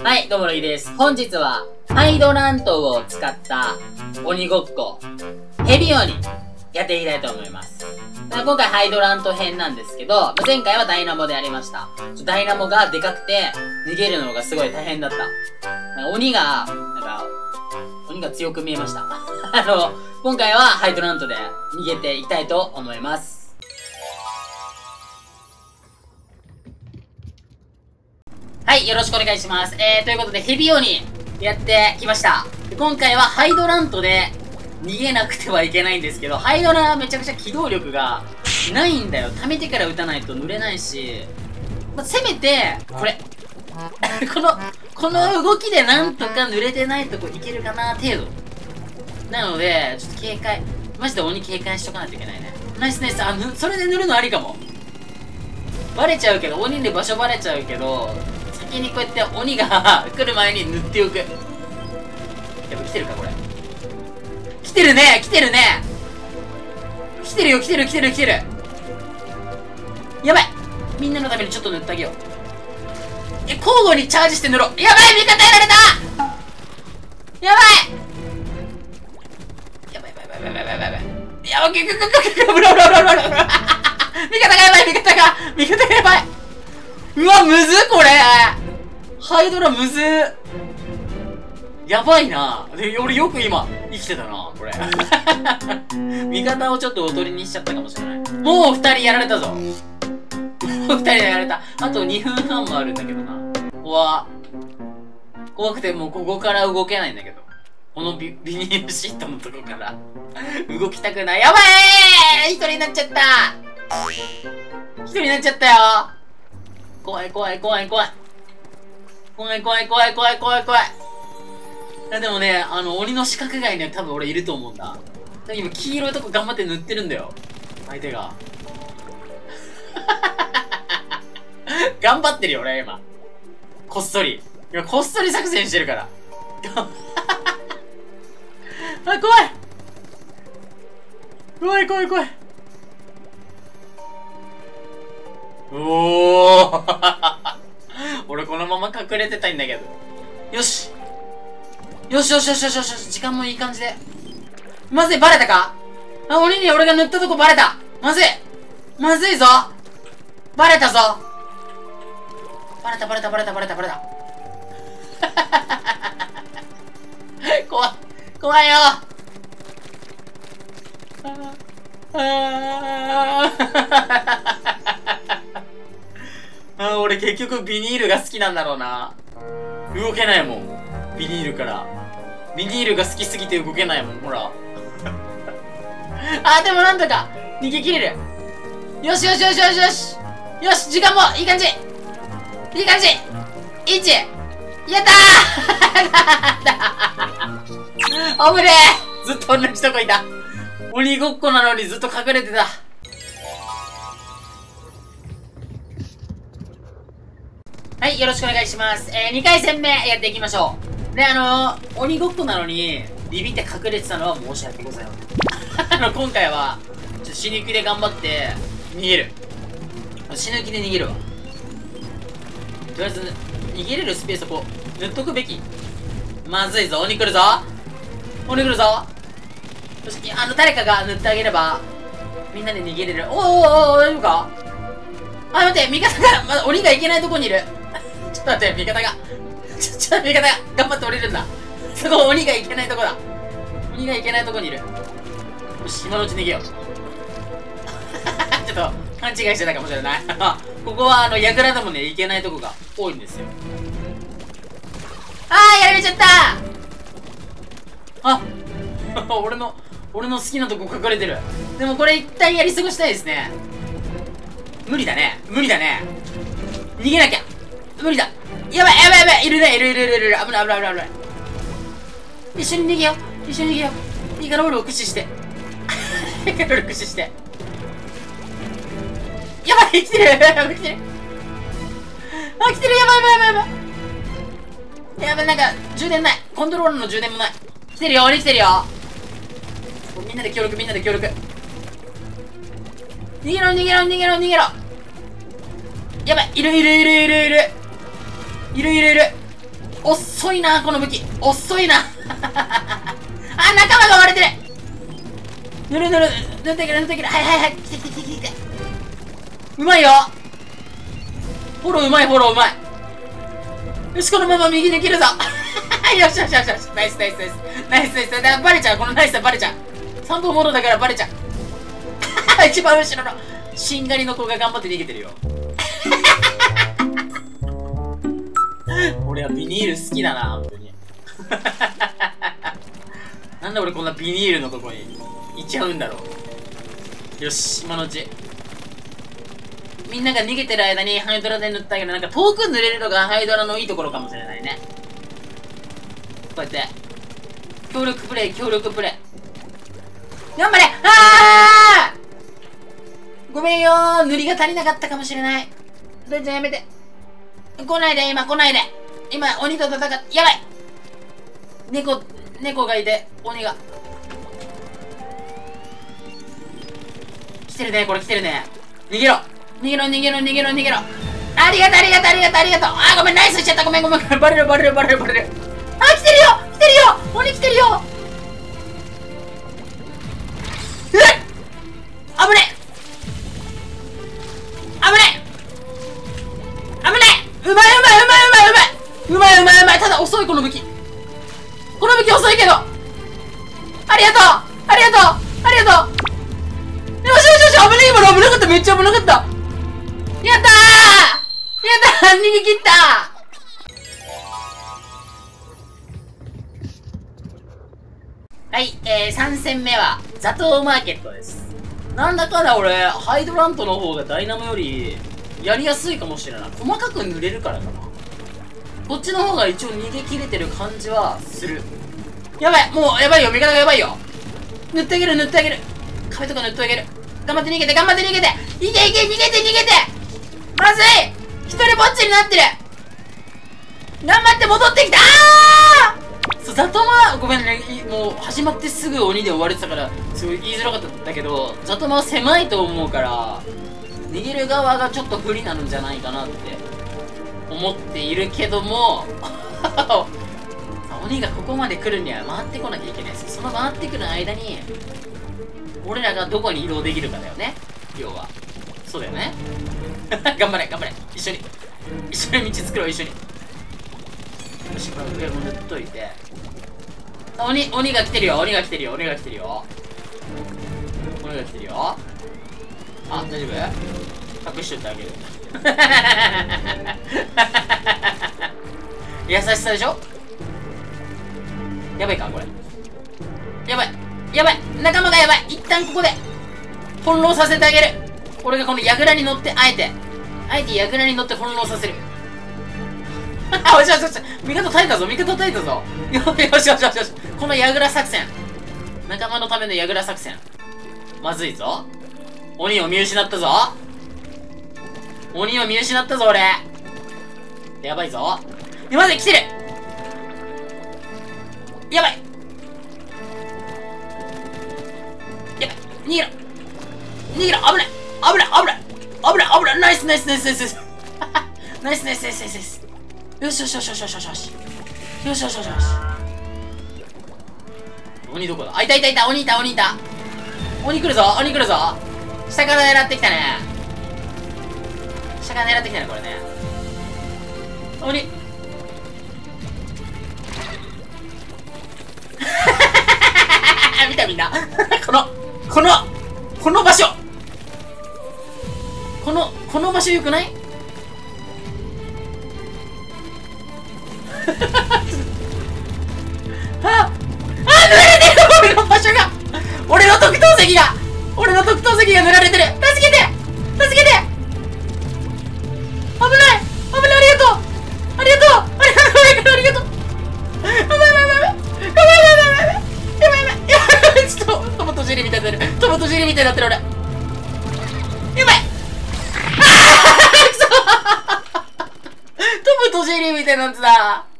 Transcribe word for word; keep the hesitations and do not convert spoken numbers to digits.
はい、どうも、るいです。本日は、ハイドラントを使った鬼ごっこ、ヘビ鬼、やっていきたいと思います。今回ハイドラント編なんですけど、前回はダイナモでやりました。ダイナモがでかくて、逃げるのがすごい大変だった。鬼が、なんか、鬼が強く見えました。あの、今回はハイドラントで逃げていきたいと思います。はい、よろしくお願いします。えー、ということで、ヘビ鬼、やってきました。今回はハイドラントで逃げなくてはいけないんですけど、ハイドラはめちゃくちゃ機動力がないんだよ。溜めてから撃たないと濡れないし、まあ、せめて、これ。この、この動きでなんとか濡れてないとこいけるかな、程度。なので、ちょっと警戒。マジで鬼警戒しとかないといけないね。ナイスナイス。あ、それで塗るのありかも。バレちゃうけど、鬼で場所バレちゃうけど、先にこうやって鬼が来る前に塗っておく。やっぱ来てるかこれ。来てるね来てるね来てるよ来てる来てる来てるやばい、みんなのためにちょっと塗ってあげよう。え、交互にチャージして塗ろう。やばい、味方やられた。やばいやばいやばいやばいやばいやばいやばいやばい、ググググググブラブラブラブラブラ味方がやばい、味方が味方がやばい。うわ、むずっこれ。ハイドラむずっ。やばいな。で、俺よく今、生きてたな、これ。味方をちょっとおとりにしちゃったかもしれない。もう二人やられたぞ。もう二人やられた。あとにふんはんもあるんだけどな。怖怖くてもうここから動けないんだけど。このビ、ビニールシートのとこから。動きたくない。やばいー、一人になっちゃった。一人になっちゃったよ。怖い怖い怖い怖い。怖い怖い怖い怖い怖い怖い。いやでもね、あの、鬼の四角街には多分俺いると思うんだ。今、黄色いとこ頑張って塗ってるんだよ。相手が。頑張ってるよ、俺今。こっそり。今、こっそり作戦してるから。あ、怖い怖い怖い怖い。おー俺このまま隠れてたいんだけど。よしよしよしよしよしよし、時間もいい感じで。まずい、バレたか。あ、鬼に俺が塗ったとこバレた。まずいまずいぞ。バレたぞ。バレたバレたバレたバレたバレた怖い怖いよ。ああ、俺結局ビニールが好きなんだろうな。動けないもん、ビニールから。ビニールが好きすぎて動けないもん、ほら。あー、でもなんとか逃げ切れる。よしよしよしよしよしよし、時間もいい感じいい感じ。いち、やったーあぶねー、ずっと同じとこいた。鬼ごっこなのにずっと隠れてた。はい、よろしくお願いします。えー、にかい戦目やっていきましょう。で、あのー、鬼ごっこなのに、ビビって隠れてたのは申し訳ございません。あの、今回は、ちょっと死ぬ気で頑張って、逃げる。死ぬ気で逃げるわ。とりあえず、逃げれるスペースをこう、塗っとくべき。まずいぞ、鬼来るぞ鬼来るぞ。よし、あの、誰かが塗ってあげれば、みんなで逃げれる。おーおーおー、大丈夫か。あ、待って、味方が、まだ鬼がいけないとこにいる。ちょっと待って、味方が。ちょ、ちょっと味方が、頑張って降りるんだ。そこ、鬼がいけないとこだ。鬼がいけないとこにいる。よし、今のうち逃げよう。ちょっと、勘違いしてたかもしれない。ここは、あの、櫓でもね、いけないとこが多いんですよ。あー、やられちゃったあ俺の、俺の好きなとこ隠れてる。でもこれ一旦やり過ごしたいですね。無理だね。無理だね。逃げなきゃ。無理だ。やばいやばいやばい。いるね。いるいるいるいる。危ない危ない危ない危ない。一緒に逃げよう。一緒に逃げよう。イカロールを駆使して。イカロール駆使して。やばい、来てる。やばい、来てる。あ、来てる。やばいやばいやばいやばい。やばい、なんか、充電ない。コントローラーの充電もない。来てるよ、鬼来てるよ。みんなで協力、みんなで協力。逃げろ、逃げろ、逃げろ、逃げろ。やばい、いるいるいるいるいる。いるいるいる。 遅いな、この武器。遅いな。あ、仲間が割れてる。ぬるぬる、塗ってくる、塗ってくる。はいはいはい。来て来て来て来て。うまいよ。フォローうまい、フォローうまい。よし、このまま右に切るぞ。よしよしよしよし。ナイスナイスナイス。ナイスナイス。だバレちゃう。このナイスはバレちゃう。三本モードだからバレちゃう。一番後ろのしんがりの子が頑張って逃げてるよ。俺はビニール好きだな、本当に。なんで俺こんなビニールのとこに行っちゃうんだろう。よし、今のうち。みんなが逃げてる間にハイドラで塗ったけど、なんか遠く塗れるのがハイドラのいいところかもしれないね。こうやって。協力プレイ、協力プレイ。頑張れ。あーごめんよー。塗りが足りなかったかもしれない。どいちゃんやめて。来ないで、今来ないで。今、鬼と戦って、やばい。猫、猫がいて、鬼が。来てるね、これ来てるね。逃げろ。逃げろ、逃げろ、逃げろ、逃げろ。ありがとう、ありがとう、ありがとう、ありがとう。あー、ごめん、ナイスしちゃった。ごめん、ごめん。バレる、バレる、バレる、バレる。あー、来てるよ来てるよ鬼来てるよ。うっ危ね危ね危ねうまいうまいうまいうまいうまいうまいうまいうまい。ただ遅い、この武器。この武器遅いけど。ありがとうありがとうありがとう。よしよしよし、危ねえ。今の危なかった。めっちゃ危なかった。やったーやったー逃げ切ったー。はい、えー、さん戦目は、ザトウマーケットです。なんだかんだ俺、ハイドラントの方がダイナモより、やりやすいかもしれない。細かく塗れるからかな。こっちの方が一応逃げ切れてる感じはする。やばい、もうやばいよ、味方がやばいよ。塗ってあげる、塗ってあげる。壁とか塗ってあげる。頑張って逃げて、頑張って逃げて。いけいけ、逃げて、逃げて。まずい一人ぼっちになってる。頑張って戻ってきた。あーそう、ザトマ、ごめんね、もう始まってすぐ鬼で終われてたから、すごい言いづらかったんだけど、ザトマは狭いと思うから、逃げる側がちょっと不利なんじゃないかなって思っているけども、鬼がここまで来るには回ってこなきゃいけないです。その回ってくる間に、俺らがどこに移動できるかだよね、要は。そうだよね。頑張れ、頑張れ。一緒に。一緒に道作ろう、一緒に。よし、これ上も塗っといて。鬼、鬼が来てるよ、鬼が来てるよ、鬼が来てるよ。鬼が来てるよ。あ、大丈夫？隠しといてあげる。優しさでしょ？やばいかこれ。やばい。やばい。仲間がやばい。一旦ここで、翻弄させてあげる。俺がこの櫓に乗って、あえて、あえて櫓に乗って翻弄させる。あ、よしよしよし。味方耐えたぞ、味方耐えたぞ。よしよしよしよしよし。この櫓作戦。仲間のための櫓作戦。まずいぞ。鬼を見失ったぞ。鬼を見失ったぞ、俺。やばいぞ。今まで来てる。やばい。やばい。逃げろ。逃げろ。危ない。危ない。危ない。危ない。危ない。ナイスナイスナイスナイスナイス。ナイスナイスナイスナイスナイス。よしよしよしよしよしよしよし。よしよしよしよし。鬼どこだ？あ、いたいたいた。鬼いた、鬼いた。鬼来るぞ、鬼来るぞ。下から狙ってきたね。下から狙ってきたね、これね。鬼。見たみんな。この、この、この場所。この、この場所よくない？ああ、あ、塗られてる。俺の場所が、俺の特等席が、俺の特等席が塗られてる。助けて、助けて。危ない、危ない。ありがとう、ありがとう、ありがとう、ありがとう。やばいやばいやばいやばいやばいやばいやばいやばいやばい。ちょっとトマトジェリーみたいになってる。トマトジェリーみたいになってる俺。やばい。ああ、くそ。トマトジェリーみたいになってた。